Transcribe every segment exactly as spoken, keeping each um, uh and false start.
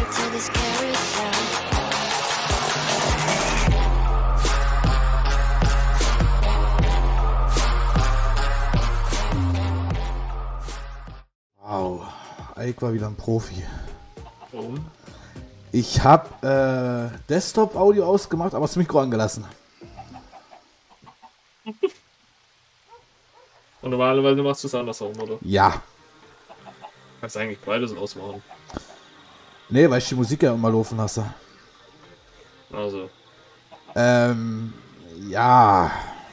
Wow, Ike war wieder ein Profi. Warum? Ich habe äh, Desktop-Audio ausgemacht, aber das Mikro angelassen. Und normalerweise machst du es andersherum, oder? Ja. Kannst du eigentlich beides ausmachen. Nee, weil ich die Musik ja immer laufen lasse. Also. Ähm, ja.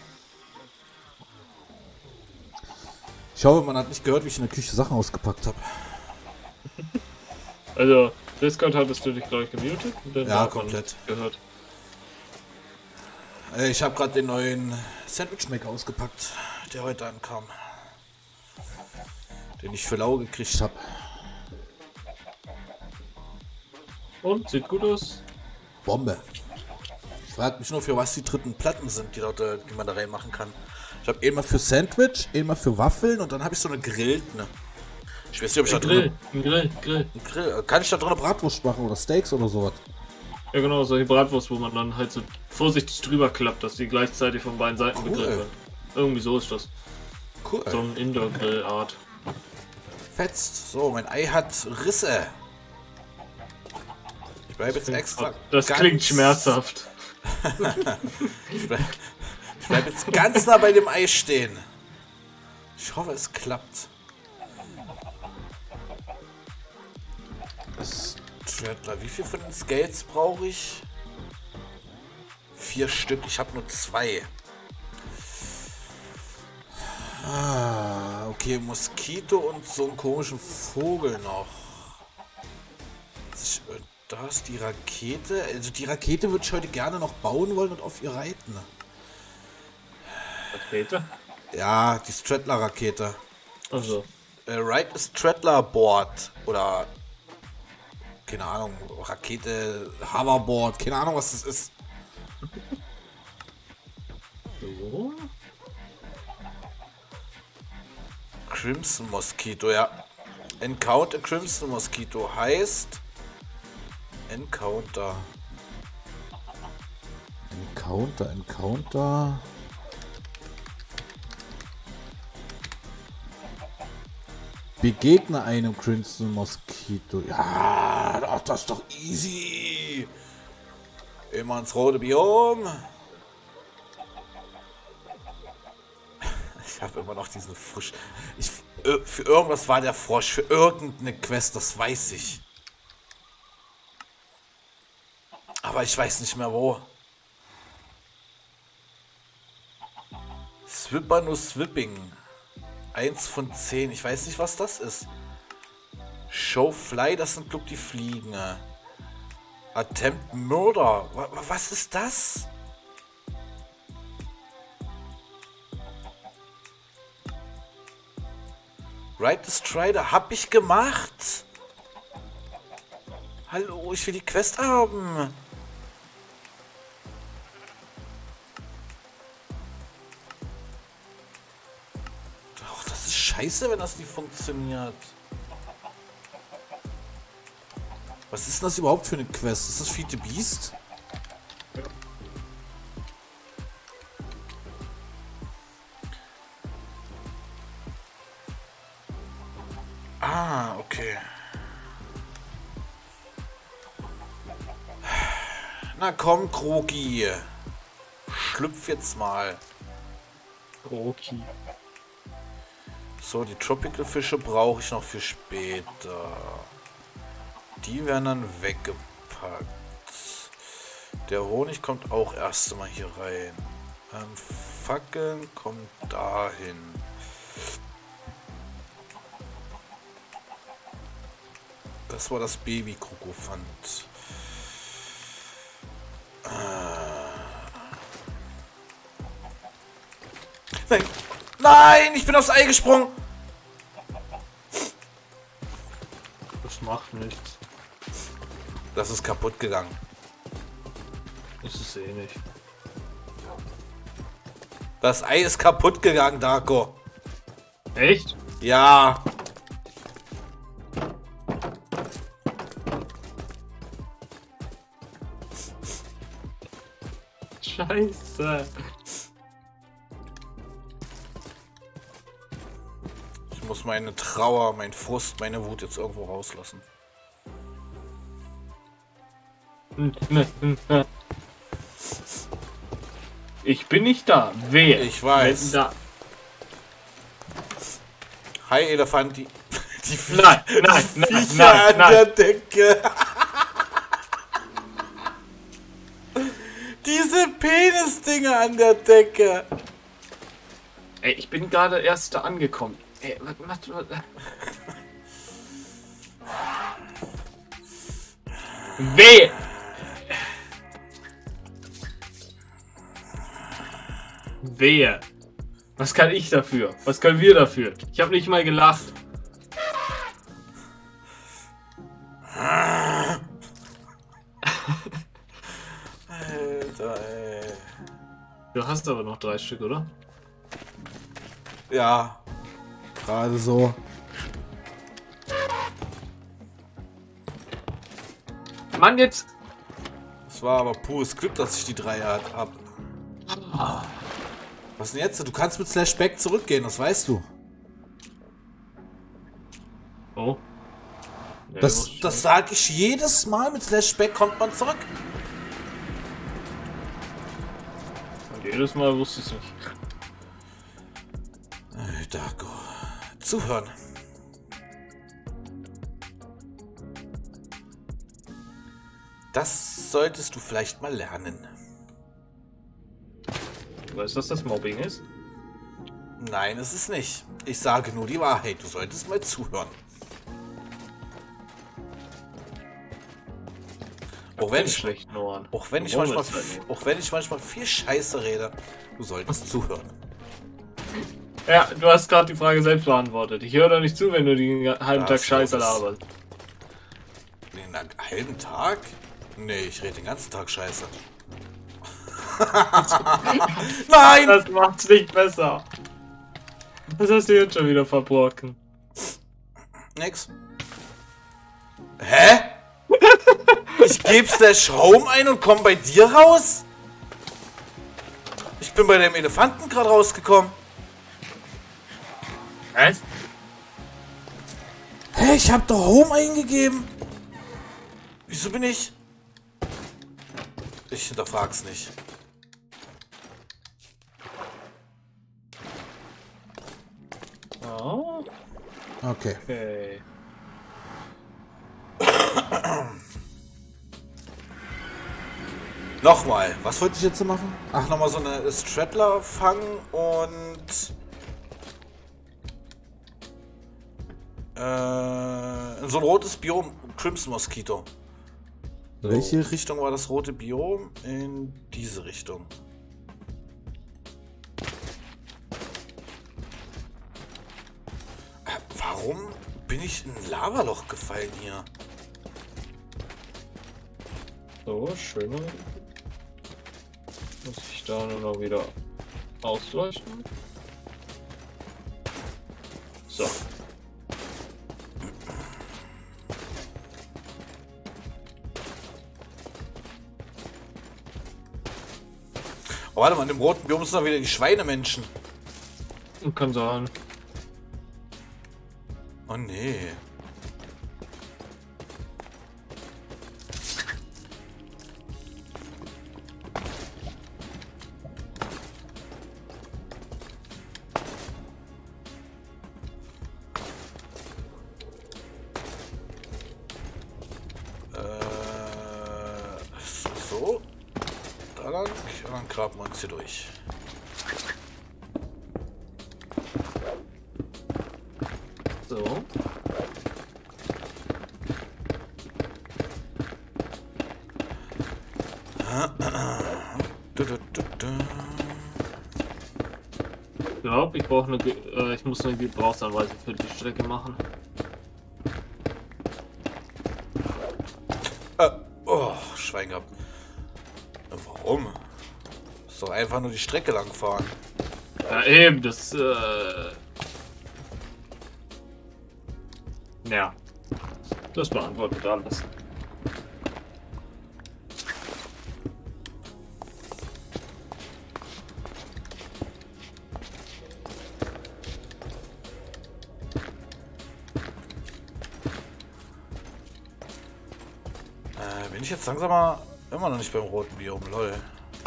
Ich hoffe, man hat nicht gehört, wie ich in der Küche Sachen ausgepackt habe. Also, Discord hattest du dich, glaube ich, gemutet? Ja, komplett. Gehört. Äh, ich habe gerade den neuen Sandwich-Maker ausgepackt, der heute ankam. Den ich für lau gekriegt habe. Und? Sieht gut aus? Bombe. Ich frage mich nur, für was die dritten Platten sind, die, dort, die man da reinmachen kann. Ich habe einmal für Sandwich, einmal für Waffeln und dann habe ich so eine Grillt, ne? Ich weiß nicht, ob ich Ein da Grill, drin... ein Grill, Grill. Ein Grill. Kann ich da drin eine Bratwurst machen oder Steaks oder sowas? Ja genau, solche Bratwurst, wo man dann halt so vorsichtig drüber klappt, dass die gleichzeitig von beiden Seiten Cool. gegrillt werden. Irgendwie so ist das. Cool. So ein Indoor-Grill-Art. Fetzt. So, mein Ei hat Risse. Ich bleibe jetzt extra... Das ganz- klingt schmerzhaft. Ich bleibe bleib jetzt ganz nah bei dem Ei stehen. Ich hoffe, es klappt. Straddler. Wie viel von den Skates brauche ich? Vier Stück. Ich habe nur zwei. Ah, okay, Moskito und so einen komischen Vogel noch. Ich, da ist die Rakete. Also die Rakete würde ich heute gerne noch bauen wollen und auf ihr reiten. Rakete? Ja, die Straddler-Rakete. Also. Äh, Ride a Straddler Board. Oder keine Ahnung, Rakete, Hoverboard, keine Ahnung, was das ist. So. Crimson Mosquito, ja. Encounter Crimson Mosquito heißt Encounter. Encounter, Encounter. Begegne einem Crimson Mosquito. Ja, ach, das ist doch easy. Immer ins rote Biom. Ich habe immer noch diesen Frosch. Ich, für irgendwas war der Frosch. Für irgendeine Quest, das weiß ich. Aber ich weiß nicht mehr wo. Swipper nur Swipping. Eins von zehn. Ich weiß nicht, was das ist. Showfly, das sind, glaub ich, die Fliegen. Attempt Murder. Was ist das? Ride the Strider. Hab ich gemacht. Hallo, ich will die Quest haben. Scheiße, wenn das nicht funktioniert. Was ist denn das überhaupt für eine Quest? Ist das Feed the Beast? Ah, okay. Na komm, Kroki. Schlüpf jetzt mal. Kroki. So, die Tropical Fische brauche ich noch für später. Die werden dann weggepackt. Der Honig kommt auch erst mal hier rein. Ähm, Fackeln kommt dahin. Das war das Baby-Krokofant. Nein! Nein! Ich bin aufs Ei gesprungen! Das macht nichts. Das ist kaputt gegangen. Das ist eh nicht. Das Ei ist kaputt gegangen, Darko. Echt? Ja. Scheiße. Ich muss meine Trauer, mein Frust, meine Wut jetzt irgendwo rauslassen. Ich bin nicht da. Wer? Ich weiß. Da. Hi, Elefant, die, die Vie Nein, nein, die nein, Viecher nein, an nein. der Decke. Diese Penisdinger an der Decke. Ey, ich bin gerade erst da angekommen. Ey, was machst du? Weh! Wehe! Was kann ich dafür? Was können wir dafür? Ich habe nicht mal gelacht. Alter, ey. Du hast aber noch drei Stück, oder? Ja, gerade so. Mann, jetzt! Es war aber pures Glück, dass ich die drei hab. Was denn jetzt? Du kannst mit Slash Back zurückgehen, das weißt du. Oh. Ja, Das, das sage ich jedes Mal, mit Slash Back kommt man zurück. Und jedes Mal wusste ich es nicht. Hey, Darko. Zuhören. Das solltest du vielleicht mal lernen. Weißt du, dass das Mobbing ist? Nein, es ist nicht. Ich sage nur die Wahrheit. Du solltest mal zuhören. Auch wenn ich, schlechten Ohren. auch wenn ich manchmal, auch wenn ich manchmal viel Scheiße rede, du solltest zuhören. Ja, du hast gerade die Frage selbst beantwortet. Ich höre doch nicht zu, wenn du den halben Ja, Tag so Scheiße ist- laberst. Den halben Tag? Nee, ich rede den ganzen Tag Scheiße. Nein! Das macht's nicht besser. Das hast du jetzt schon wieder verbrochen. Nix. Hä? Ich gebe Slash Home ein und komm bei dir raus? Ich bin bei dem Elefanten gerade rausgekommen. Was? Hä, ich hab doch Home eingegeben. Wieso bin ich? Ich hinterfrag's nicht. Oh, Okay. okay. Nochmal, was wollte ich jetzt so machen? Ach, nochmal so eine Straddler fangen und... Äh, so ein rotes Biom, Crimson Mosquito. So. Welche Richtung war das rote Biom? In diese Richtung. Äh, warum bin ich in ein Lavaloch gefallen hier? So, schön. Muss ich da nur noch wieder ausleuchten? So. Oh, warte mal, in dem roten Biom sind doch wieder die Schweinemenschen. Kann sein. Oh nee. Äh, so. Da lang. Und dann graben wir uns hier durch. So. Du, du, du, du. Ich glaube, ich brauche eine, Ge- äh, ich muss eine Gebrauchsanweisung für die Strecke machen. Äh, oh, Schwein gehabt. Warum? Ist doch einfach nur die Strecke lang fahren. Ja, eben, das, äh... Ja. Das beantwortet alles. Äh, bin ich jetzt langsam mal immer noch nicht beim roten Biom, lol.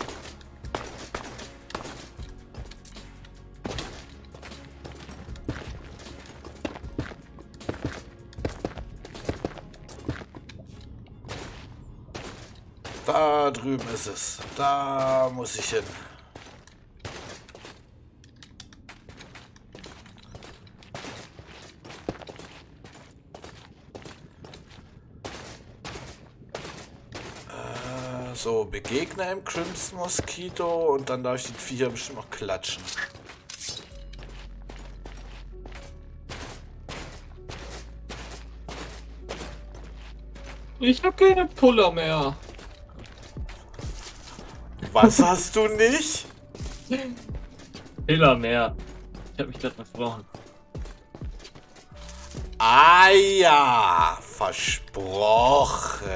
Da drüben ist es. Da muss ich hin. Äh, so, begegne im Crimson Mosquito und dann darf ich die Viecher bestimmt noch klatschen. Ich habe keine Puller mehr. Was hast du nicht? Puller mehr. Ich habe mich gerade versprochen. Ah ja, versprochen.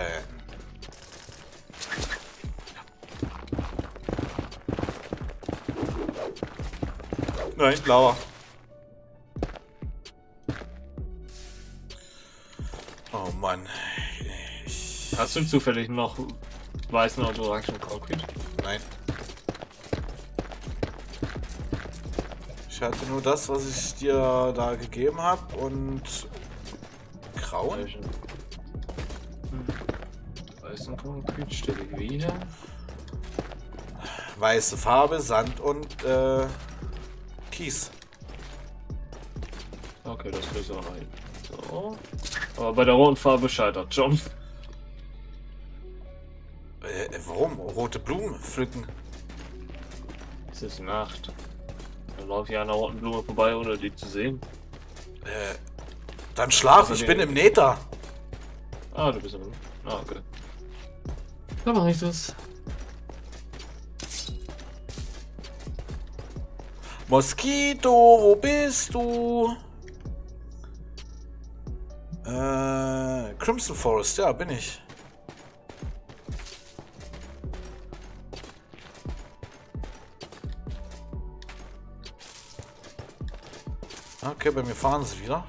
Nein, blauer. Oh Mann. Ich... Hast du zufällig noch weißen oder orangen Concrete? Nein. Ich hatte nur das, was ich dir da gegeben habe und grauen. Hm. Weißen Concrete stelle ich wieder. Weiße Farbe, Sand und äh, Kies. Okay, das löse ich rein. So. Aber bei der roten Farbe scheitert John. Äh, warum? Rote Blumen pflücken. Es ist Nacht. Dann laufe ich an einer roten Blume vorbei, ohne die zu sehen. Äh, dann schlaf, Also ich die- bin im Nether. Ah, du bist im... Ah, okay. Dann mache ich das. Moskito, wo bist du? Äh, Crimson Forest, ja, bin ich. Okay, bei mir fahren sie wieder.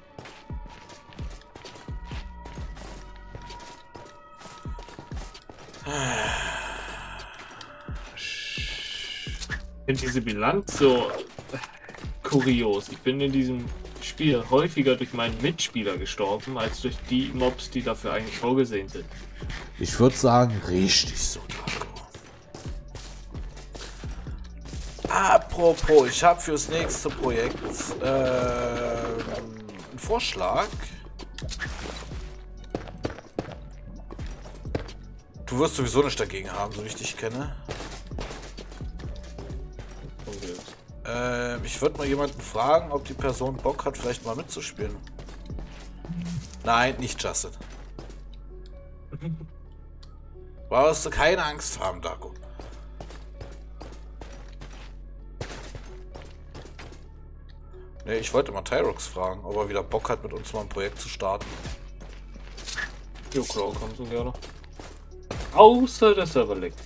Ich finde diese Bilanz so kurios. Ich bin in diesem Spiel häufiger durch meinen Mitspieler gestorben, als durch die Mobs, die dafür eigentlich vorgesehen sind. Ich würde sagen, richtig so, Draco. Apropos, ich habe fürs nächste Projekt äh, einen Vorschlag. Du wirst sowieso nicht dagegen haben, so wie ich dich kenne. Äh, ich würde mal jemanden fragen, ob die Person Bock hat, vielleicht mal mitzuspielen. Nein, nicht Justin. Brauchst du keine Angst haben, Dago. Ne, ich wollte mal Tyrox fragen, ob er wieder Bock hat, mit uns mal ein Projekt zu starten. Jo, klar, kannst du gerne. Außer der Server leckt.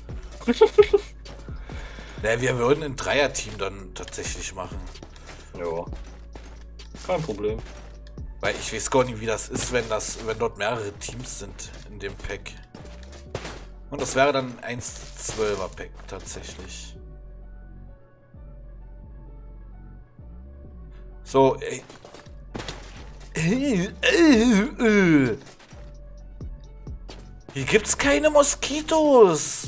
Ne, wir würden ein Dreier-Team dann tatsächlich machen. Ja. Kein Problem. Weil ich weiß gar nicht, wie das ist, wenn das, wenn dort mehrere Teams sind in dem Pack. Und das wäre dann ein zwölfer Pack tatsächlich. So, ey. Hier gibt's keine Moskitos.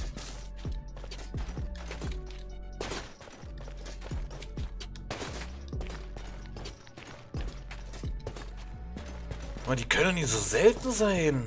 Aber die können nicht so selten sein.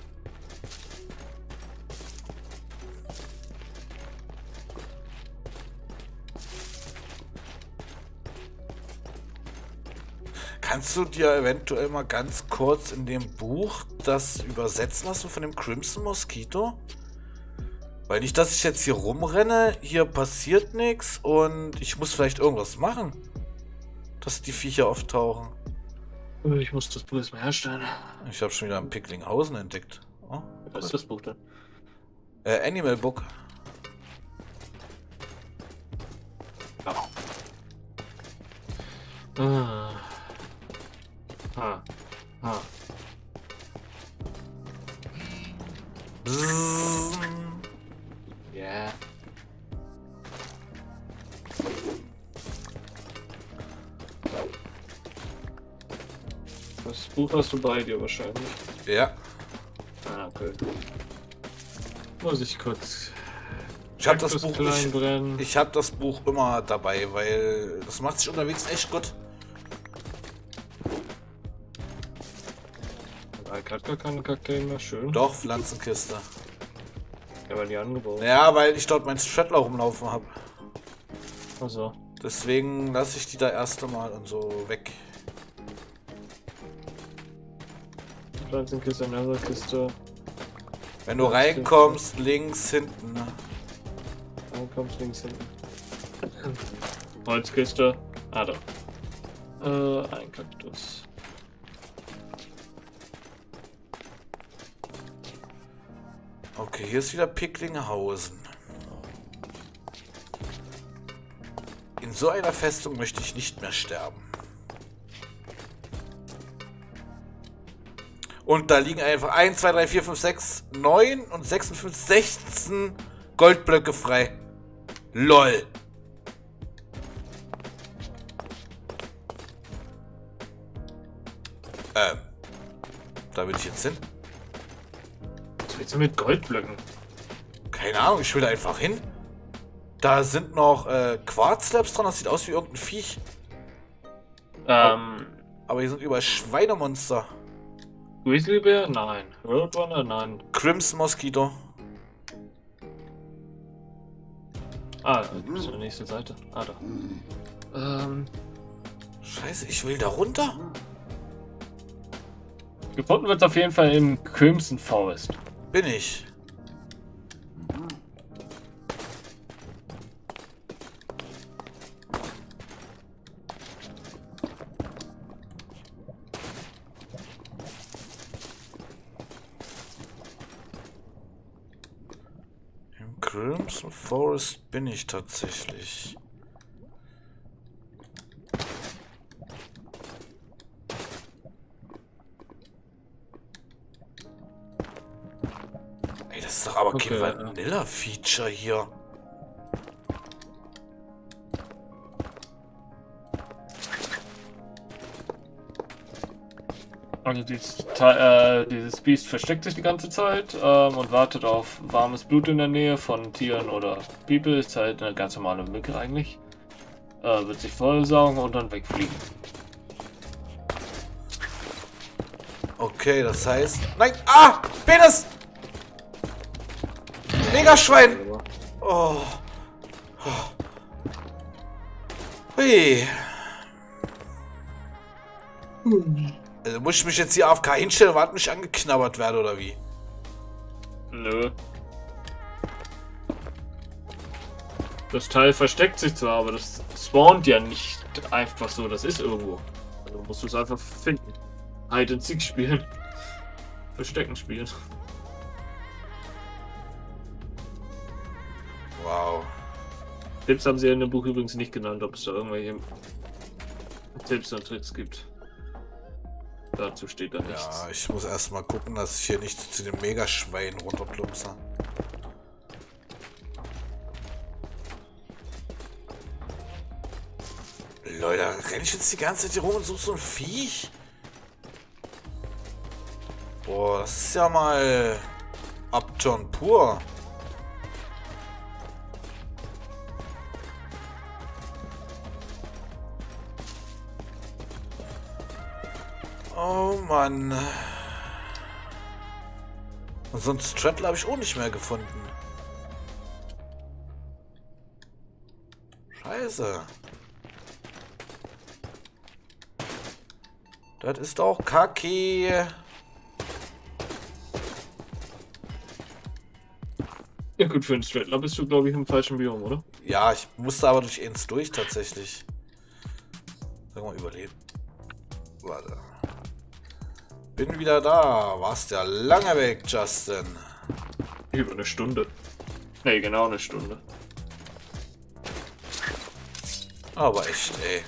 Kannst du dir eventuell mal ganz kurz in dem Buch das übersetzen lassen von dem Crimson Mosquito? Weil nicht, dass ich jetzt hier rumrenne, hier passiert nichts und ich muss vielleicht irgendwas machen, dass die Viecher auftauchen. Ich muss das Buch erstmal herstellen. Ich habe schon wieder ein Picklinghausen entdeckt. Oh, Was ist das Buch denn? äh, Animal Book. Ah. Ah. Ah. Ah. Bzzz. Ja. Yeah. Das Buch hast du bei dir wahrscheinlich. Ja. Ah, okay. Muss ich kurz. Ich habe das Buch klein ich, brennen. ich habe das Buch immer dabei, weil das macht sich unterwegs echt gut. Ich hat gar keine Kakteen mehr, schön. Doch, Pflanzenkiste. Ja, weil die angebaut. Ja, weil ich dort meinen Straddler rumlaufen habe. Also. Deswegen lasse ich die da erst einmal und so weg. Pflanzenkiste, Netherkiste. Wenn du reinkommst, links hinten. Ne? Reinkommst links hinten. Holzkiste. Ah, da. Äh, ein Kaktus. Okay, hier ist wieder Picklinghausen. In so einer Festung möchte ich nicht mehr sterben. Und da liegen einfach eins, zwei, drei, vier, fünf, sechs, neun und sechsundfünfzig, sechzehn Goldblöcke frei. LOL. Ähm. Da will ich jetzt hin. Was willst du mit Goldblöcken? Keine Ahnung, ich will da einfach hin. Da sind noch äh, Quarzslabs dran, das sieht aus wie irgendein Viech. Ähm. Aber hier sind überall Schweinemonster. Grizzlybär? Nein. Roadrunner? Nein. Crimson Mosquito. Ah, du bist auf der nächsten Seite. Ah, da. Ähm. Scheiße, ich will da runter. Gefunden wird es auf jeden Fall im Crimson Forest. Bin ich. Im Crimson Forest bin ich tatsächlich. Ey, das ist doch aber Okay, kein ja. Vanilla-Feature hier. Also dieses, Teil- äh, dieses Biest versteckt sich die ganze Zeit ähm, und wartet auf warmes Blut in der Nähe von Tieren oder People. Ist halt eine ganz normale Mücke eigentlich. Äh, wird sich vollsaugen und dann wegfliegen. Okay, das heißt... Nein! Ah! Penis! Megaschwein! Oh. Hui. Also muss ich mich jetzt hier A F K hinstellen und warten, bis ich angeknabbert werde, oder wie? Nö. Das Teil versteckt sich zwar, aber das spawnt ja nicht einfach so. Das ist irgendwo. Also musst du es einfach finden. Hide and Seek spielen. Verstecken spielen. Wow. Tipps haben sie in dem Buch übrigens nicht genannt, ob es da irgendwelche Tipps und Tricks gibt. Dazu steht da nichts. Ja, ich muss erstmal gucken, dass ich hier nicht zu dem Megaschwein runterplumpse. Leute, renne ich jetzt die ganze Zeit hier rum und suche so ein Viech? Boah, das ist ja mal Upturn pur. Oh Mann. Und so einen Straddler habe ich auch nicht mehr gefunden. Scheiße. Das ist doch Kacke. Ja gut, für einen Straddler bist du, glaube ich, im falschen Biom, oder? Ja, ich musste aber durch eins durch tatsächlich. Sag mal, überleben. Warte. Bin wieder da. Warst ja lange weg, Justin. Über eine Stunde. Nee, genau eine Stunde. Aber echt, ey.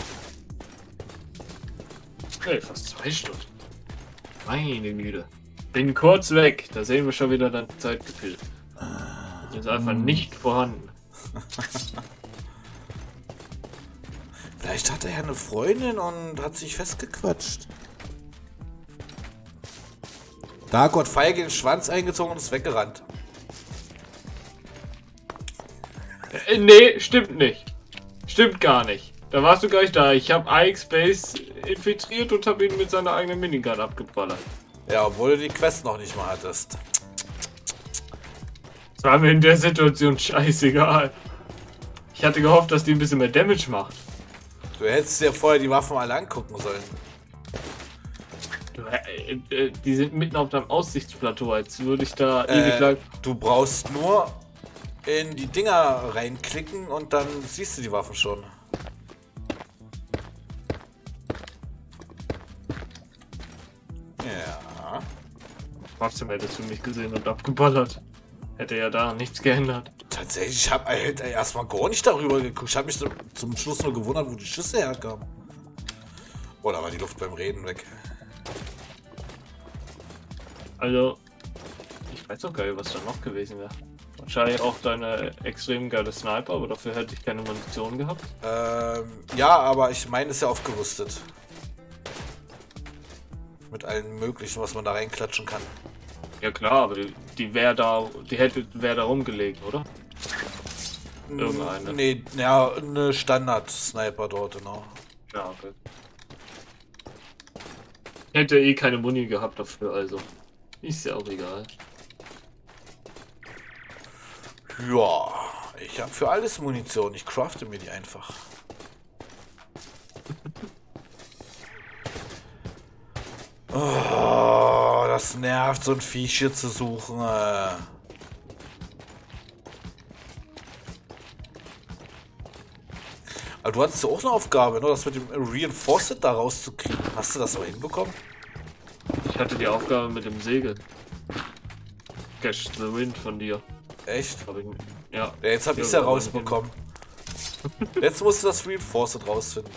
Nee, fast zwei Stunden. Meine Güte. Bin kurz weg, da sehen wir schon wieder dein Zeitgefühl. Das ist einfach nicht vorhanden. Vielleicht hat er ja eine Freundin und hat sich festgequatscht. Darko hat feige den Schwanz eingezogen und ist weggerannt. Äh, nee, stimmt nicht. Stimmt gar nicht. Da warst du gar nicht da. Ich habe iXBase infiltriert und habe ihn mit seiner eigenen Minigun abgeballert. Ja, obwohl du die Quest noch nicht mal hattest. Das war mir in der Situation scheißegal. Ich hatte gehofft, dass die ein bisschen mehr Damage macht. Du hättest dir vorher die Waffen alle angucken sollen. Du, äh, äh, die sind mitten auf deinem Aussichtsplateau, als würde ich da Äh, ewig lang... du brauchst nur in die Dinger reinklicken und dann siehst du die Waffen schon. Ja. Trotzdem hättest du mich gesehen und abgeballert. Hätte ja da nichts geändert. Tatsächlich, ich habe halt erstmal gar nicht darüber geguckt. Ich habe mich zum Schluss nur gewundert, wo die Schüsse herkamen. Oh, da war die Luft beim Reden weg. Also, ich weiß auch gar nicht, was da noch gewesen wäre. Wahrscheinlich auch deine extrem geile Sniper, aber dafür hätte ich keine Munition gehabt. Ähm, ja, aber ich meine, ist ja aufgerüstet. Mit allen möglichen, was man da reinklatschen kann. Ja klar, aber die, die wäre da, die hätte, wäre da rumgelegen, oder? Irgendeine. Nee, ja, eine Standard-Sniper dort, genau. Ja, okay. Hätte eh keine Muni gehabt dafür, also. Ist ja auch egal. Ja, ich habe für alles Munition. Ich crafte mir die einfach. Oh, das nervt, so ein Viech hier zu suchen. Äh. Aber du hattest ja auch eine Aufgabe, ne? Das mit dem Reinforced da rauszukriegen. Hast du das mal hinbekommen? Ich hatte die Aufgabe mit dem Segel. Catch the Wind von dir. Echt? Hab ich, ja. Ja, jetzt hab ich's ja rausbekommen. Jetzt musst du das Reinforced rausfinden.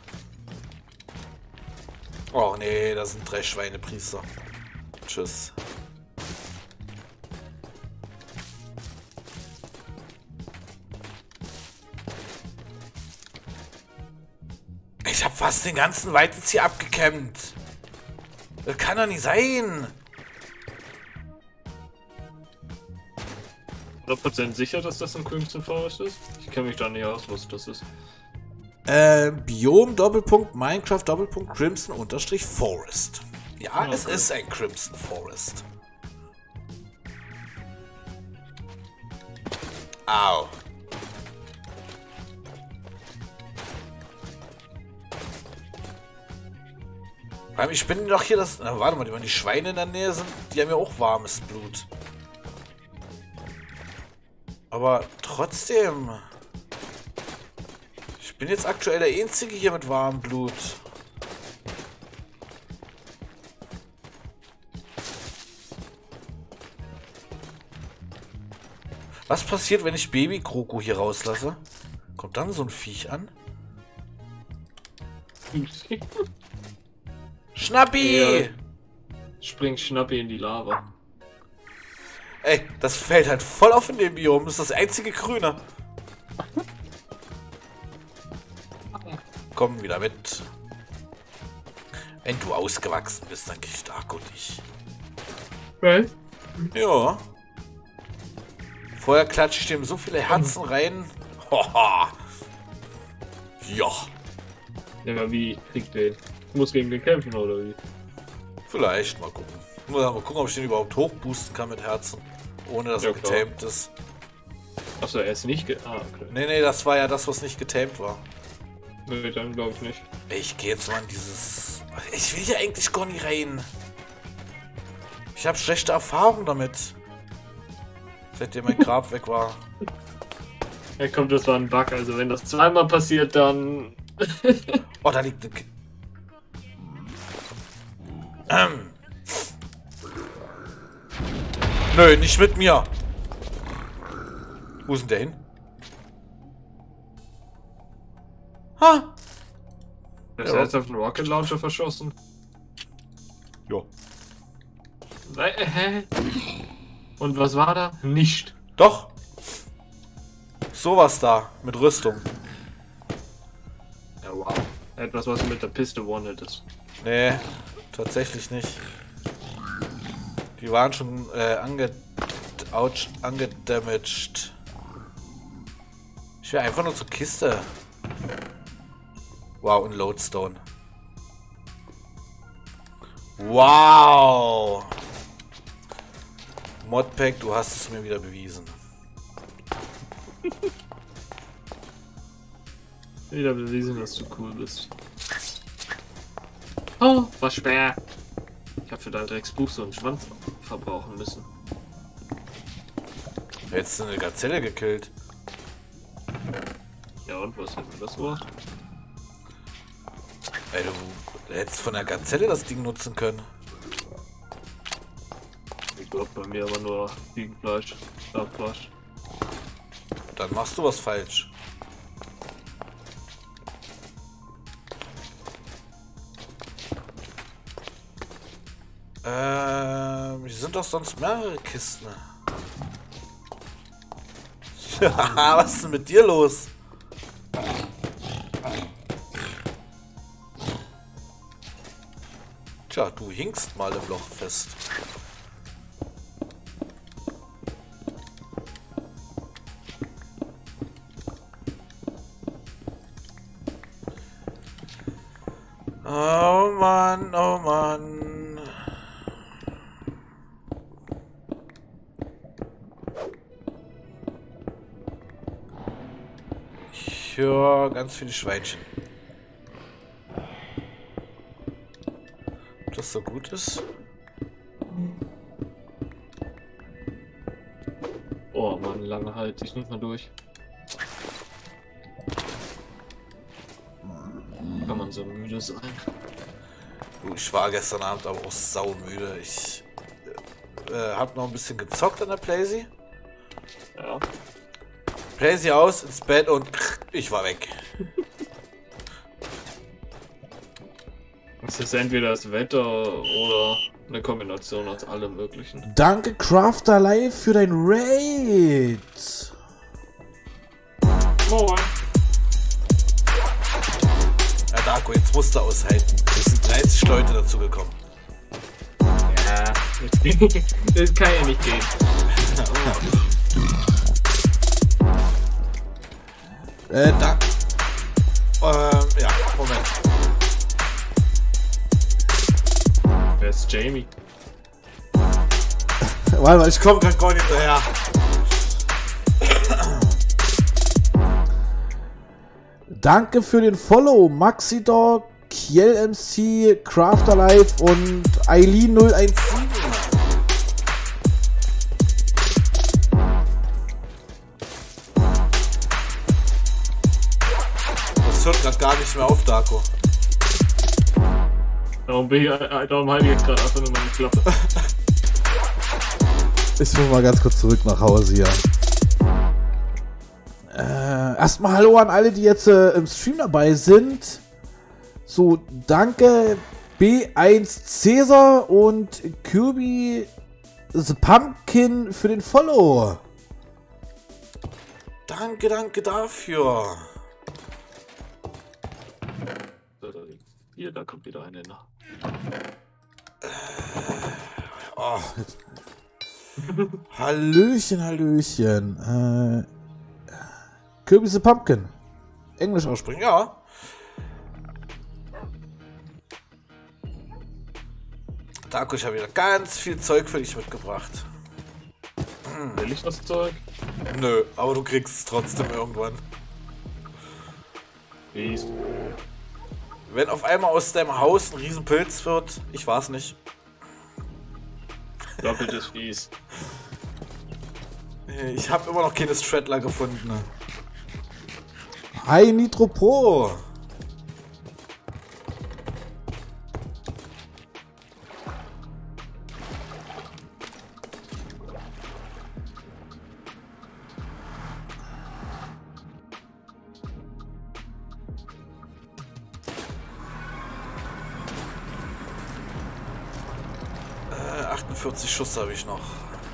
Oh nee, das sind drei Schweinepriester. Tschüss. Ich hab fast den ganzen Wald jetzt hier abgekämmt. Das kann doch nicht sein. hundert Prozent sicher, dass das ein Crimson Forest ist? Ich kenne mich da nicht aus, was das ist. Äh, Biom Doppelpunkt Minecraft Doppelpunkt Crimson Unterstrich Forest. Ja, okay. Es ist ein Crimson Forest. Au. Ich bin doch hier das... Na, warte mal, wenn die Schweine in der Nähe sind, die haben ja auch warmes Blut. Aber trotzdem... Ich bin jetzt aktuell der Einzige hier mit warmem Blut. Was passiert, wenn ich Baby-Kroko hier rauslasse? Kommt dann so ein Viech an? Schnappi! Ja. Springt Schnappi in die Lava. Ey, das fällt halt voll auf in dem Biom. Das ist das einzige Grüne. Komm wieder mit. Wenn du ausgewachsen bist, dann krieg ich Darko dich. Was? Ja. Vorher klatsche ich dem so viele Herzen rein. Hoha. Ja. Ja, aber wie kriegt den? Ich muss gegen den kämpfen, oder wie? Vielleicht, mal gucken. Mal gucken, ob ich den überhaupt hochboosten kann mit Herzen. Ohne dass ja, er getamed ist. Achso, er ist nicht ge... Ah, okay. Nee, nee, das war ja das, was nicht getamed war. Nee, dann glaube ich nicht. Ich gehe jetzt mal in dieses... Ich will hier eigentlich gar nicht rein. Ich habe schlechte Erfahrungen damit. Seitdem mein Grab weg war. Ja komm, das war ein Bug. Also wenn das zweimal passiert, dann... Oh, da liegt... Eine... Ähm. Nö, nicht mit mir. Wo ist denn der hin? Ha! Der ist Ja. jetzt auf den Rocket Launcher verschossen. Jo. Äh, hä? Und was war da? Nicht. Doch. Sowas da. Mit Rüstung. Ja, wow. Etwas, was du mit der Piste one hättest. Nee, tatsächlich nicht. Die waren schon äh, ange... Ouch, angedamaged. Ich will einfach nur zur Kiste. Wow, und Lodestone. Wow! Modpack, du hast es mir wieder bewiesen. Wieder bewiesen, dass du cool bist. Oh, war schwer. Ich hab für dein Drecksbuch so einen Schwanz verbrauchen müssen. Hättest du eine Gazelle gekillt. Ja, und was hätten wir das Ohr? Ey, du hättest von der Gazelle das Ding nutzen können. Ich glaube bei mir aber nur Fliegenfleisch, Stabfleisch. Dann machst du was falsch. Ähm, hier sind doch sonst mehrere Kisten. Was ist denn mit dir los? Tja, du hinkst mal im Loch fest. Oh Mann, oh Mann. Ich höre ganz viele Schweinchen. Ob das so gut ist? Oh Mann, lange halte ich nicht mal durch. Kann man so müde sein. Du, ich war gestern Abend aber auch saumüde. Ich äh, hab noch ein bisschen gezockt an der Playsee. Ja. Playsee aus, ins Bett und ich war weg. Es ist entweder das Wetter oder eine Kombination aus allem Möglichen. Danke Crafter Live für dein Raid. Moin. Ja, Darko, jetzt musst du aushalten. Es sind dreißig Leute dazu gekommen. Ja, das kann ja nicht gehen. Äh, da. Ähm, ja, Moment. Wer ist Jamie? Warte mal, ich Ich komm grad gar nicht hinterher. Danke für den Follow, Maxidog, Kiel M C, Crafter Live und Eileen null eins sieben. Das hört grad gar nicht mehr auf, Darko. Darum, bin ich, äh, darum halte ich jetzt gerade einfach nur meine Klappe. Ich muss mal ganz kurz zurück nach Hause hier. Äh, erstmal Hallo an alle, die jetzt äh, im Stream dabei sind. So, danke B eins Cäsar und Kirby the Pumpkin für den Follow. Danke, danke dafür. Hier, da kommt wieder eine nach. Oh, Hallöchen, Hallöchen. Äh, Kirby the Pumpkin. Englisch aussprechen. spring, ja. Darko, ich habe wieder ganz viel Zeug für dich mitgebracht. Will ich das Zeug? Nö, aber du kriegst es trotzdem irgendwann. Wie? Wenn auf einmal aus deinem Haus ein Riesenpilz wird, ich war's nicht. Doppeltes Fies. Ich habe immer noch keine Straddler gefunden. Hi Nitro Pro. achtundvierzig Schuss habe ich noch.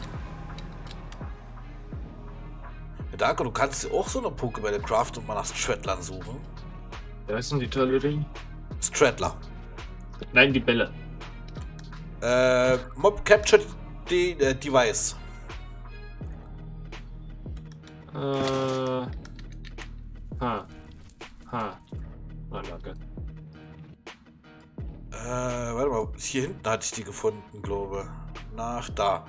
Ja, danke, du kannst dir auch so eine Pokébälle craften und mal nach Strattlern suchen. Wer ist denn die tolle Ding? Strattler. Nein, die Bälle. Äh, Mob Capture de äh, Device. Äh. Ha. Ha. Oh, danke. Äh, warte mal, hier hinten hatte ich die gefunden, glaube. Nach da.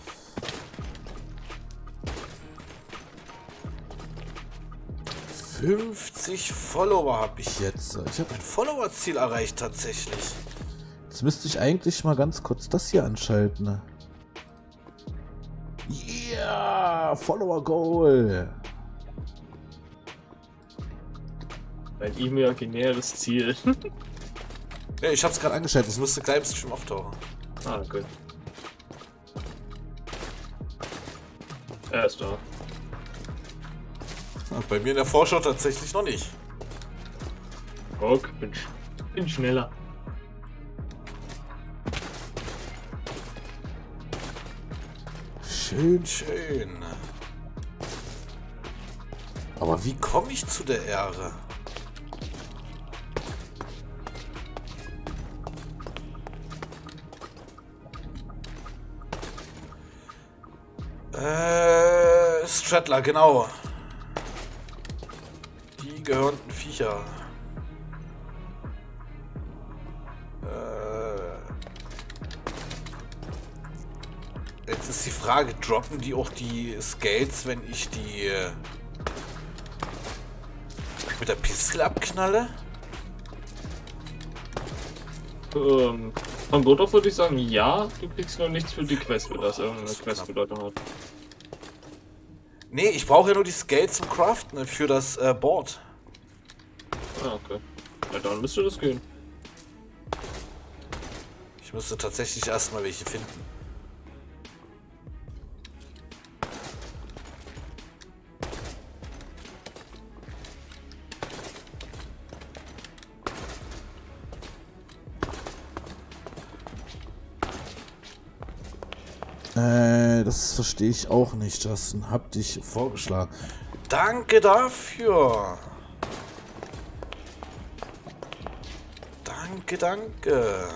fünfzig Follower habe ich jetzt. Ich habe mein Follower-Ziel erreicht tatsächlich. Jetzt müsste ich eigentlich mal ganz kurz das hier anschalten. Ne? Yeah, Follower Goal. Ein imaginäres Ziel. Ja, ich habe es gerade angeschaltet. Es müsste gleich im Stream auftauchen. Ah, gut. Er ist da. Bei mir in der Vorschau tatsächlich noch nicht. Guck, bin, bin schneller. Schön, schön. Aber wie komme ich zu der Ehre? Äh, Strattler, genau. Die gehörenden Viecher. Äh, jetzt ist die Frage, droppen die auch die Scales, wenn ich die äh, mit der Pistole abknalle? Ähm, von Grund auf würde ich sagen, ja, du kriegst nur nichts für die Quest, wenn das irgendeine Questbedeutung hat. Nee, ich brauche ja nur die Scales zum Craften für das äh, Board. Ah, okay. Ja, dann müsste das gehen. Ich müsste tatsächlich erstmal welche finden. Äh, das verstehe ich auch nicht, Justin. Hab dich vorgeschlagen. Danke dafür. Danke, danke.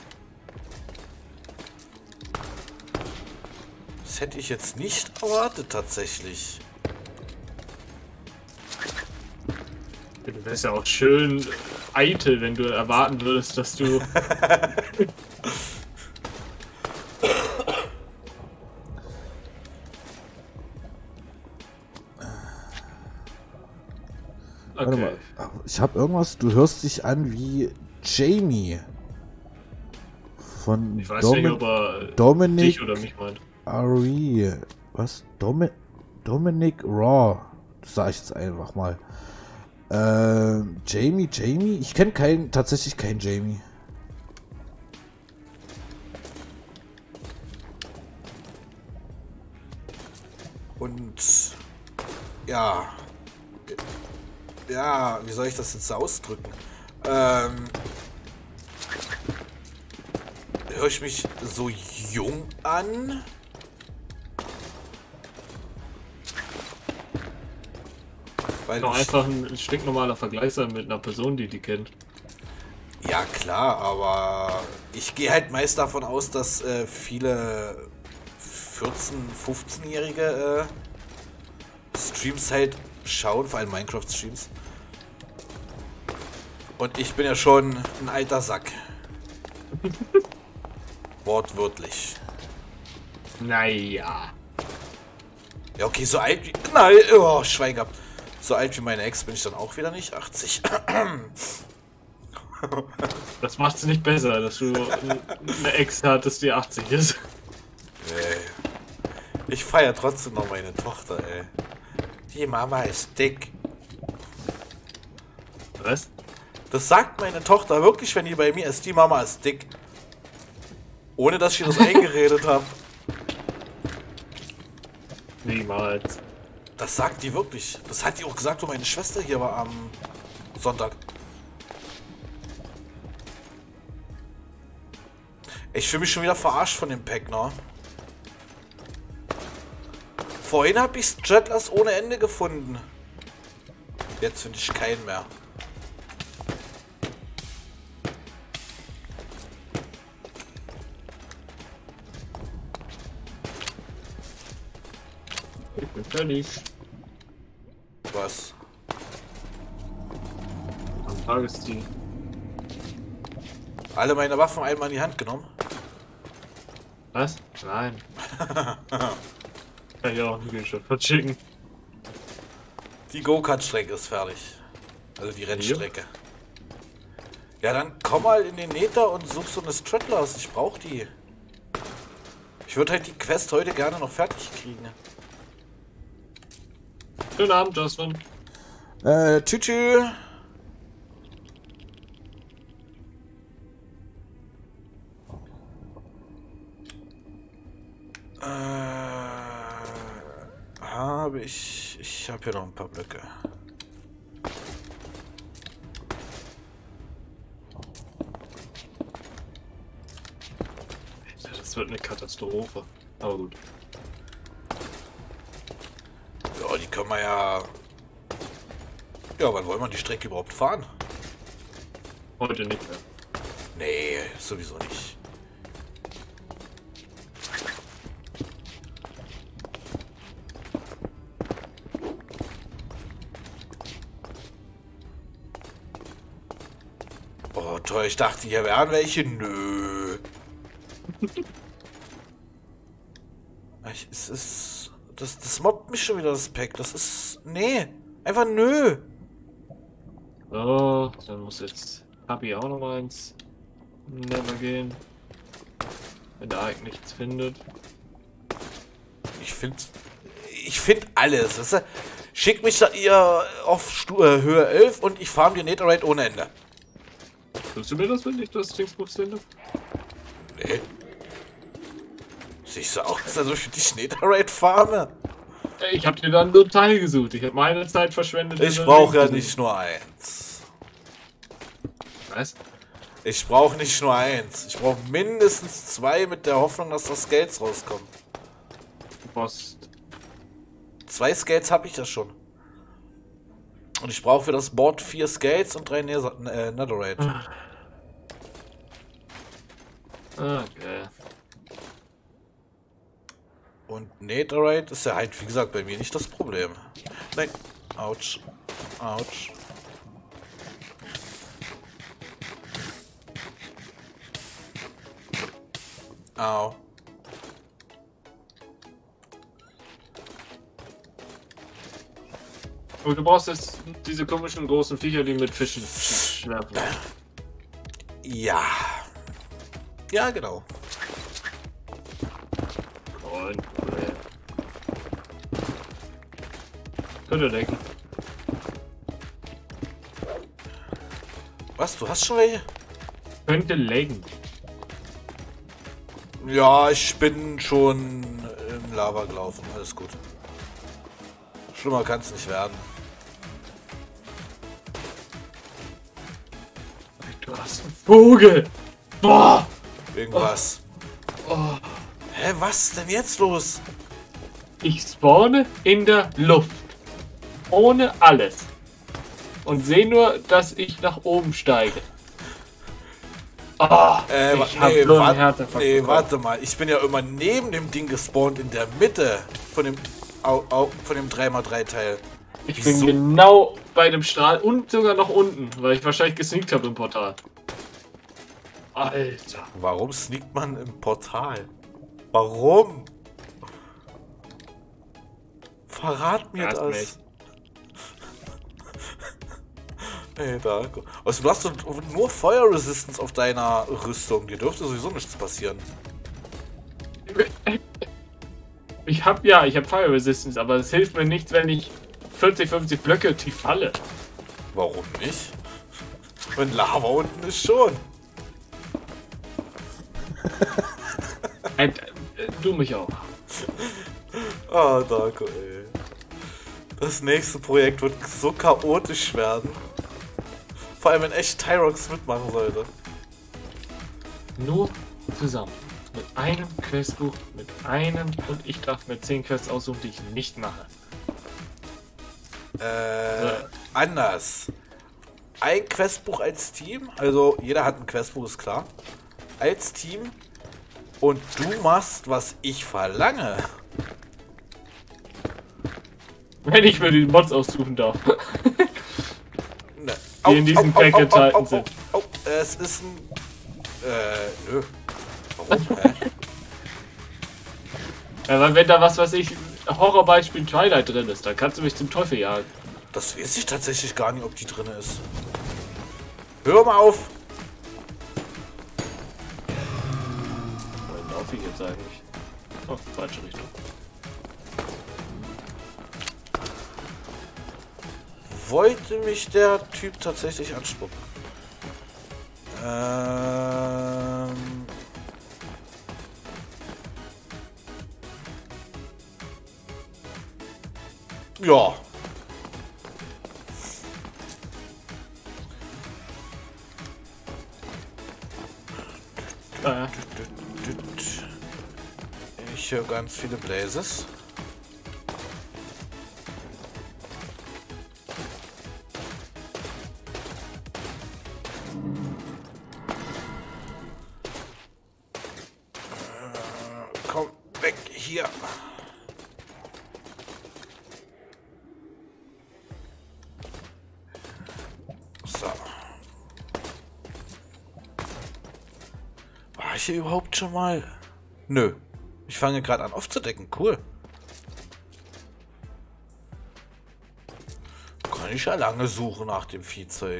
Das hätte ich jetzt nicht erwartet, tatsächlich. Du wärst ja auch schön eitel, wenn du erwarten würdest, dass du... Warte Okay. mal, ich habe irgendwas, du hörst dich an wie Jamie. Von Ich weiß Domi nicht, ob er Dominic dich oder mich meint. Ari. Was? Domi Dominic Raw. Das sage ich jetzt einfach mal. Ähm, Jamie, Jamie? Ich kenne keinen, tatsächlich keinen Jamie. Und ja. Ja, wie soll ich das jetzt ausdrücken? Ähm, höre ich mich so jung an? Weil Noch ich, einfach ein stinknormaler Vergleich sein mit einer Person, die die kennt. ja klar, aber ich gehe halt meist davon aus, dass äh, viele vierzehn-, fünfzehnjährige äh, Streams halt schauen, vor allem Minecraft-Streams. Und ich bin ja schon ein alter Sack. Wortwörtlich. Naja. Ja, okay, so alt wie... Nein, oh, Schwein gehabt. So alt wie meine Ex bin ich dann auch wieder nicht. achtzig. Das macht's nicht besser, dass du eine Ex hattest, die achtzig ist. Ey. Ich feiere trotzdem noch meine Tochter, ey. Die Mama ist dick. Was? Das sagt meine Tochter wirklich, wenn die bei mir ist. Die Mama ist dick. Ohne, dass ich ihr das eingeredet habe. Niemals. Das sagt die wirklich. Das hat die auch gesagt, wo meine Schwester hier war am Sonntag. Ich fühle mich schon wieder verarscht von dem Pack, ne? Vorhin habe ich Strattlers ohne Ende gefunden. Jetzt finde ich keinen mehr. Ich bin fertig. Was? Am Tagesziel. Alle meine Waffen einmal in die Hand genommen? Was? Nein. Kann ich auch nicht schon verschicken. Die Go-Kart-Strecke ist fertig. Also die Rennstrecke. Ja, dann komm mal in den Nether und such so eine Strattlers. Ich brauch die. Ich würde halt die Quest heute gerne noch fertig kriegen. Schönen Abend, Justin. Äh, Tschüss. Tschüss. Äh, habe ich... Ich habe hier noch ein paar Blöcke. Das wird eine Katastrophe. Aber gut. Ja, die können wir ja... Ja, wann wollen wir die Strecke überhaupt fahren? Heute nicht mehr. Nee, sowieso nicht. Oh, toll, ich dachte, hier wären welche. Nö. Ich, es ist... Das, das mobbt mich schon wieder, das Pack. Das ist... Nee. Einfach nö. So, dann muss jetzt Papi auch noch mal ins Never gehen. Wenn der Ike nichts findet. Ich finde... Ich finde alles. Das ist, schickt mich da ihr auf Stu äh, Höhe elf und ich farm die Netherite ohne Ende. Willst du mir das, wenn ich das Dingsbuch finde? Nee. Siehst du auch, dass also für dich Netherite farme? Ich habe dir dann nur ein Teil gesucht. Ich habe meine Zeit verschwendet. Ich brauche ja nicht nur eins. Was? Ich brauche nicht nur eins. Ich brauche mindestens zwei mit der Hoffnung, dass das Skates rauskommen. Du brauchst... Zwei Skates habe ich ja schon. Und ich brauche für das Board vier Skates und drei Nether äh, Netherite. Okay. Und Netherite ist ja halt, wie gesagt, bei mir nicht das Problem. Nein. Autsch. Autsch. Au. Und du brauchst jetzt diese komischen großen Viecher, die mit Fischen schwerfen. Ja. Ja, genau. Und, könnte denken. Was? Du hast schon welche? Könnte legen. Ja, ich bin schon im Lava gelaufen. Alles gut. Schlimmer kann es nicht werden. Du hast einen Vogel. Boah. Irgendwas. Oh. Hä, was denn jetzt los? Ich spawne in der Luft. Ohne alles. Und sehe nur, dass ich nach oben steige. Oh, Äh, ich hab nee, so einen wart, Herzinfarkt nee bekommen. warte mal. Ich bin ja immer neben dem Ding gespawnt, in der Mitte von dem, au, au, von dem drei mal drei Teil. Ich Wieso? bin genau bei dem Strahl und sogar noch unten, weil ich wahrscheinlich gesneakt habe im Portal. Alter. Warum sneakt man im Portal? Warum? Verrat mir Erst das. nicht. Ey, da. Also du hast doch nur Feuer Resistance auf deiner Rüstung. Dir dürfte sowieso nichts passieren. Ich hab ja, ich hab Fire Resistance, aber es hilft mir nichts, wenn ich vierzig, fünfzig Blöcke tief falle. Warum nicht? Wenn Lava unten ist schon. Äh, du mich auch. Ah, Darko, ey. Das nächste Projekt wird so chaotisch werden. Vor allem, wenn echt Tyrox mitmachen sollte. Nur zusammen. Mit einem Questbuch, mit einem und ich darf mir zehn Quests aussuchen, die ich nicht mache. Äh, Ja. anders. Ein Questbuch als Team, also jeder hat ein Questbuch, ist klar. Als Team und du machst, was ich verlange. Wenn ich mir die Mods aussuchen darf. Ne. Die in diesem Pack enthalten sind. Oh, es ist ein... Äh, nö. Warum, hä? Ja, weil wenn da was, was ich, Horrorbeispiel Twilight drin ist, dann kannst du mich zum Teufel jagen. Das weiß ich tatsächlich gar nicht, ob die drin ist. Hör mal auf! Wohin laufe ich jetzt eigentlich? Oh, falsche Richtung. Wollte mich der Typ tatsächlich anspucken? Ähm... Ja. Ah, ja. Ich höre ganz viele Blazes. Äh, komm weg hier. So. War ich hier überhaupt schon mal? Nö. Ich fange gerade an aufzudecken. Cool. Kann ich ja lange suchen nach dem Viehzeug.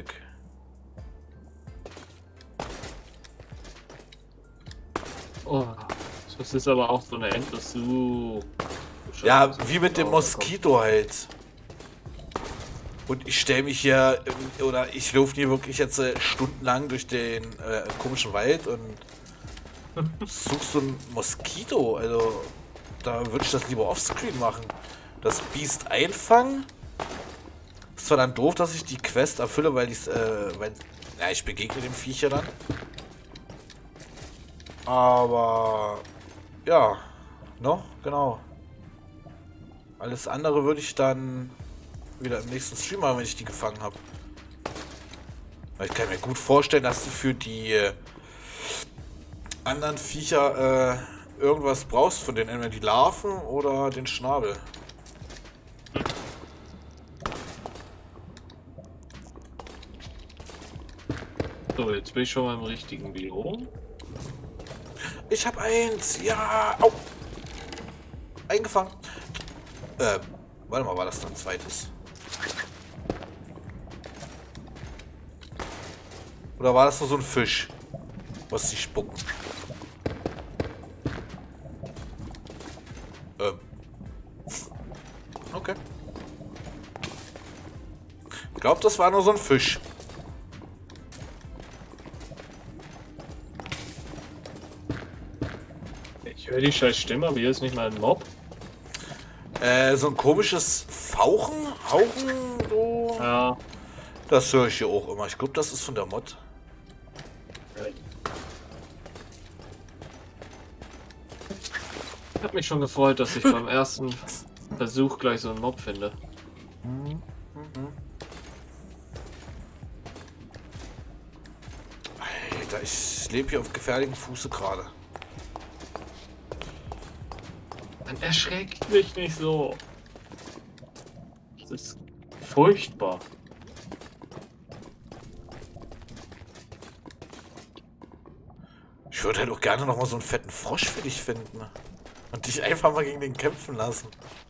Oh, das ist aber auch so eine endlos so. Ja, wie mit dem Moskito halt. Und ich stelle mich hier, ähm, oder ich laufe hier wirklich jetzt äh, stundenlang durch den äh, komischen Wald und suchst so ein Moskito. Also, da würde ich das lieber offscreen machen. Das Biest einfangen. Ist zwar dann doof, dass ich die Quest erfülle, weil ich äh, weil, ja, ich begegne dem Viecher dann. Aber, ja, no, genau. Alles andere würde ich dann wieder im nächsten Stream machen, wenn ich die gefangen habe. Ich kann mir gut vorstellen, dass du für die äh, anderen Viecher äh, irgendwas brauchst von denen, entweder die Larven oder den Schnabel. So, jetzt bin ich schon mal im richtigen Biom. Ich habe eins, ja, au, eingefangen. Äh, warte mal, war das dann ein zweites? Oder war das nur so ein Fisch, was sie spucken? Ähm. Okay. Ich glaube, das war nur so ein Fisch. Ich höre die scheiß Stimme, aber hier ist nicht mal ein Mob. Äh, so ein komisches Fauchen, Hauchen, so. Ja. Das höre ich hier auch immer. Ich glaube, das ist von der Mod. Ich habe mich schon gefreut, dass ich beim ersten Versuch gleich so einen Mob finde. Mhm. Alter, ich lebe hier auf gefährlichem Fuße gerade. Man erschreckt mich nicht so. Das ist furchtbar. Ich würde halt auch gerne noch mal so einen fetten Frosch für dich finden. Und dich einfach mal gegen den kämpfen lassen.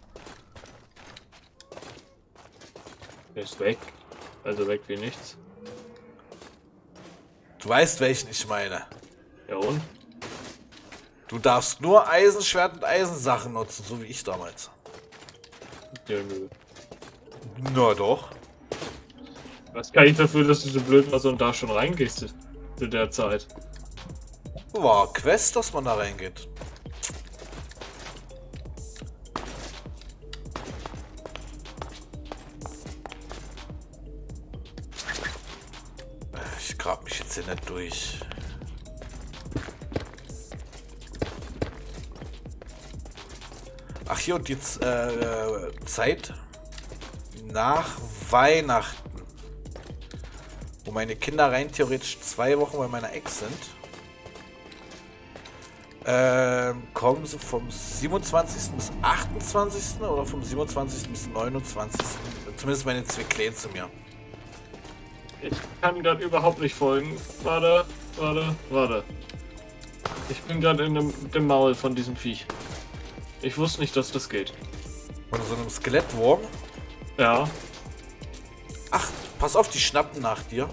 Der ist weg. Also weg wie nichts. Du weißt, welchen ich meine. Ja und? Du darfst nur Eisenschwert und Eisensachen nutzen, so wie ich damals. Ja, nö. Na doch. Was kann ich dafür, dass du so blöd warst und da schon reingehst zu der Zeit? War Quest, dass man da reingeht. Ich grab mich jetzt hier nicht durch. Ach hier, und die Z äh, Zeit nach Weihnachten, wo meine Kinder rein theoretisch zwei Wochen bei meiner Ex sind, ähm, kommen sie vom siebenundzwanzigsten bis achtundzwanzigsten oder vom siebenundzwanzigsten bis neunundzwanzigsten Zumindest meine zwei Kleinen zu mir. Ich kann gerade überhaupt nicht folgen. Warte, warte, warte. Ich bin gerade in dem, dem Maul von diesem Viech. Ich wusste nicht, dass das geht. Von so einem Skelettwurm? Ja. Ach, pass auf, die schnappen nach dir.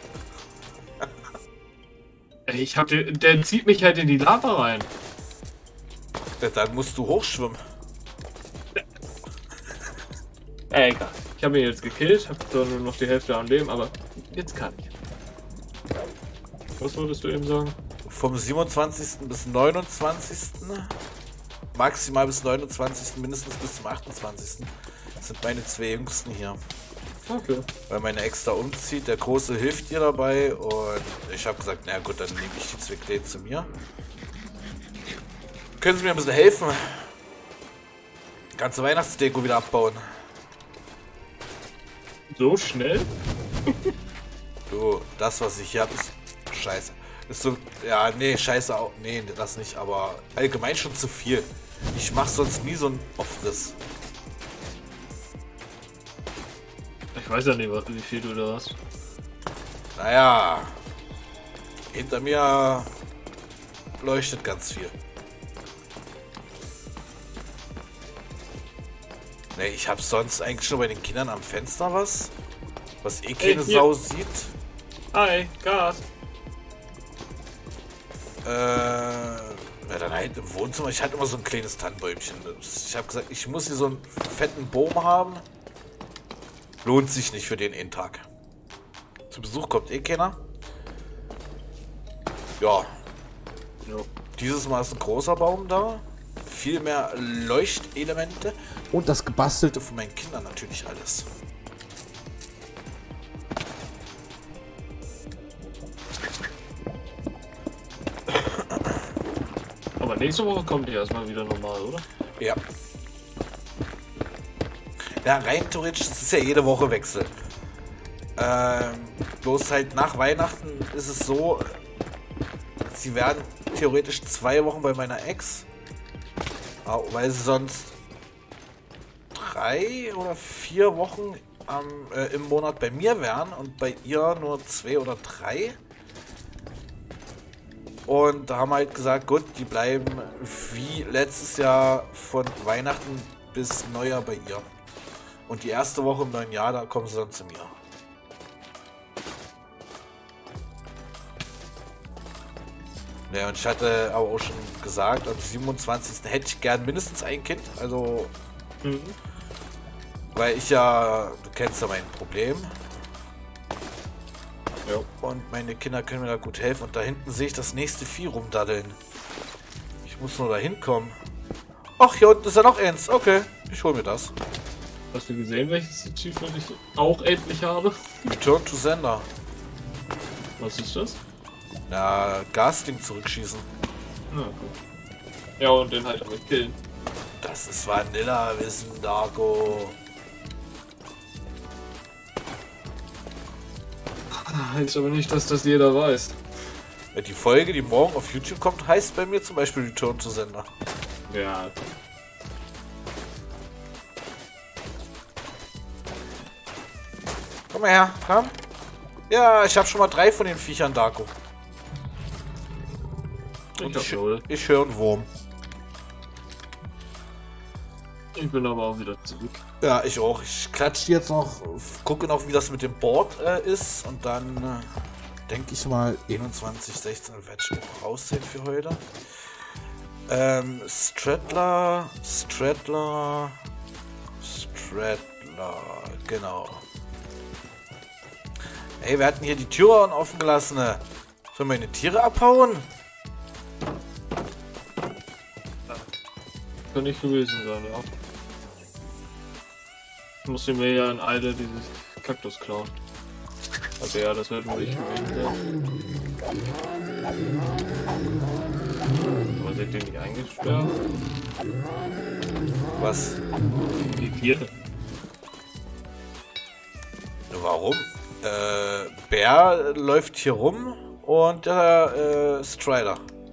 Ich hab den, der zieht mich halt in die Lava rein. Ja, dann musst du hochschwimmen. Äh, egal. Ich habe ihn jetzt gekillt, hab zwar nur noch die Hälfte am Leben, aber jetzt kann ich. Was wolltest du eben sagen? Vom siebenundzwanzigsten bis neunundzwanzigsten Maximal bis neunundzwanzigsten mindestens bis zum achtundzwanzigsten sind meine zwei Jüngsten hier. Okay. Weil meine Ex da umzieht, der Große hilft ihr dabei und ich habe gesagt, na gut, dann nehme ich die zwei Kleinen zu mir. Können Sie mir ein bisschen helfen? Ganze Weihnachtsdeko wieder abbauen. So schnell? Du, das was ich hier habe, ist scheiße. Ist so, ja, nee, scheiße auch, nee, das nicht, aber allgemein schon zu viel. Ich mache sonst nie so einen Aufriss. Ich weiß ja nicht, wie viel du da hast. Naja, hinter mir leuchtet ganz viel. Ne, ich habe sonst eigentlich schon bei den Kindern am Fenster was, was eh keine Ey, Sau sieht. Hi, Gas. Äh, ja, dann halt im Wohnzimmer. Ich hatte immer so ein kleines Tannenbäumchen. Ich habe gesagt, ich muss hier so einen fetten Baum haben. Lohnt sich nicht für den einen Tag. Zu Besuch kommt eh keiner. Ja. Jo. Dieses Mal ist ein großer Baum da. Viel mehr Leuchtelemente. Und das gebastelte. Von meinen Kindern natürlich alles. Aber nächste Woche kommt die erstmal wieder normal, oder? Ja. Ja, rein theoretisch, es ist ja jede Woche Wechsel. Ähm, bloß halt nach Weihnachten ist es so, sie werden theoretisch zwei Wochen bei meiner Ex, weil sie sonst drei oder vier Wochen am, äh, im Monat bei mir wären und bei ihr nur zwei oder drei. Und da haben wir halt gesagt, gut, die bleiben wie letztes Jahr von Weihnachten bis Neujahr bei ihr. Und die erste Woche im neuen Jahr, da kommen sie dann zu mir. Ja, und ich hatte aber auch schon gesagt, am siebenundzwanzigsten hätte ich gern mindestens ein Kind. Also, Mhm. weil ich ja, du kennst ja mein Problem. Ja. Und meine Kinder können mir da gut helfen. Und da hinten sehe ich das nächste Vieh rumdaddeln. Ich muss nur da hinkommen. Ach, hier unten ist ja noch eins. Okay, ich hole mir das. Hast du gesehen, welches Achievement ich auch endlich habe? Return to Sender. Was ist das? Na, Gasding zurückschießen. Ah, gut. Ja, und den halt damit killen. Das ist Vanilla-Wissen, Darko. Heißt aber nicht, dass das jeder weiß. Die Folge, die morgen auf YouTube kommt, heißt bei mir zum Beispiel Return to Sender. Ja. Komm mal her, komm. Ja, ich habe schon mal drei von den Viechern, Darko. Und Ich, ich, hab null. ich höre einen Wurm. Ich bin aber auch wieder zurück. Ja, ich auch. Ich klatsche jetzt noch, gucke noch, wie das mit dem Board äh, ist. Und dann äh, denke ich mal, einundzwanzig, sechzehn werde ich auch raussehen für heute. Ähm, Straddler, Straddler, Straddler, genau. Ey, wir hatten hier die Türen offen gelassen. Ne? Sollen wir meine Tiere abhauen? Kann nicht gewesen sein, ja. Ich musste mir ja in Eile dieses Kaktus klauen. Also ja, das wird nur ich gewesen sein. Aber seid ihr nicht eingesperrt? Was? Die Tiere. Warum? Äh, Bär läuft hier rum und der äh, Strider.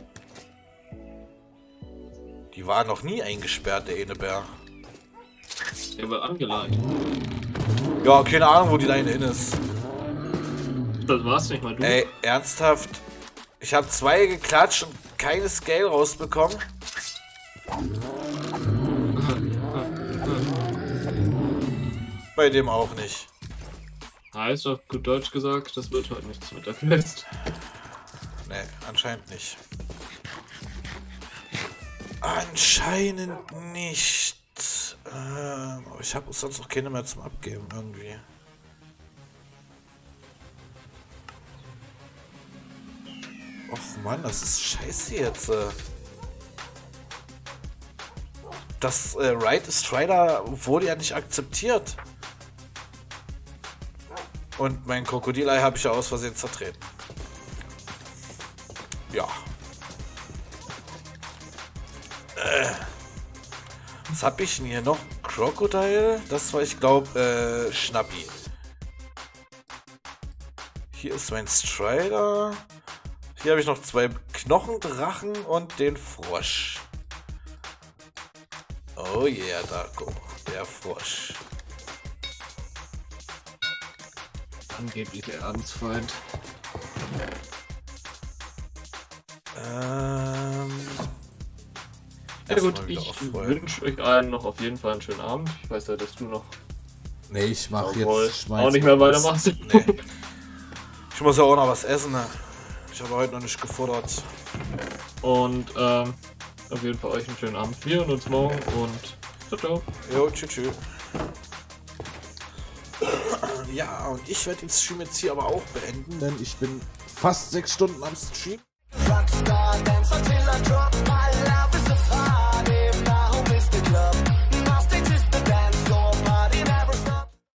Die war noch nie eingesperrt, der eine Bär. Der wird angeleitet. Ja, keine Ahnung, wo die Leine hin ist. Das war's nicht mal, du. Ey, ernsthaft? Ich habe zwei geklatscht und keine Scale rausbekommen. Bei dem auch nicht. Heißt auf gut Deutsch gesagt, das wird heute nichts mit der Quest. Nee, anscheinend nicht. Anscheinend nicht. Ähm, aber ich habe sonst noch keine mehr zum Abgeben irgendwie. Och Mann, das ist scheiße jetzt. Das äh, Ride Strider wurde ja nicht akzeptiert. Und mein Krokodilei habe ich ja aus Versehen zertreten. Ja. Äh. Was hab ich denn hier noch? Crocodile? Das war, ich glaube, äh, Schnappi. Hier ist mein Strider. Hier habe ich noch zwei Knochendrachen und den Frosch. Oh yeah, Darko. Der Frosch. Angeblich Erdensfeind. Ähm. Ja gut, ich wünsche euch allen noch auf jeden Fall einen schönen Abend. Ich weiß ja, dass du noch Nee, ich mach Obwohl, jetzt. Ich auch nicht mehr weitermachst. Nee. Ich muss ja auch noch was essen. Ne? Ich habe heute noch nicht gefordert. Und ähm, auf jeden Fall euch einen schönen Abend. Wir und uns morgen und ciao, ciao. Jo, tschüss, tschüss. Ja, und ich werde den Stream jetzt hier aber auch beenden, Denn ich bin fast sechs Stunden am Stream. Rockstar, dance until I drop my